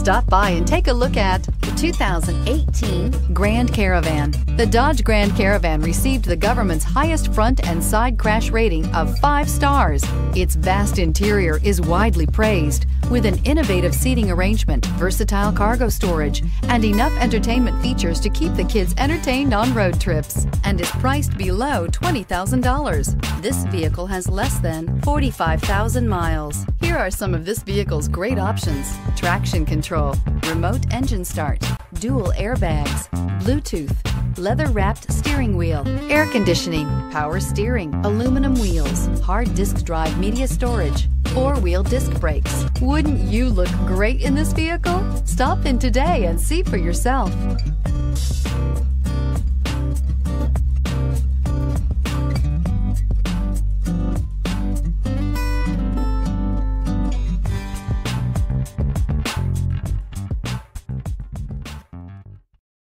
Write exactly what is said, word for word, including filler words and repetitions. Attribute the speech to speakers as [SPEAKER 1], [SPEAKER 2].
[SPEAKER 1] Stop by and take a look at the two thousand eighteen Grand Caravan. The Dodge Grand Caravan received the government's highest front and side crash rating of five stars. Its vast interior is widely praised, with an innovative seating arrangement, versatile cargo storage, and enough entertainment features to keep the kids entertained on road trips, and is priced below twenty thousand dollars. This vehicle has less than forty-five thousand miles. Here are some of this vehicle's great options: traction control, remote engine start, dual airbags, Bluetooth, leather-wrapped steering wheel, air conditioning, power steering, aluminum wheels, hard disk drive media storage, four-wheel disc brakes. Wouldn't you look great in this vehicle? Stop in today and see for yourself.